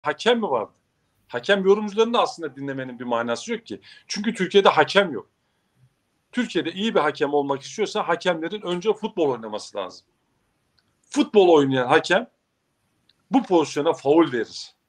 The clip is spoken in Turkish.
hakem mi vardı? Hakem yorumcularını da aslında dinlemenin bir manası yok ki. Çünkü Türkiye'de hakem yok. Türkiye'de iyi bir hakem olmak istiyorsa hakemlerin önce futbol oynaması lazım. Futbol oynayan hakem bu pozisyona faul verir.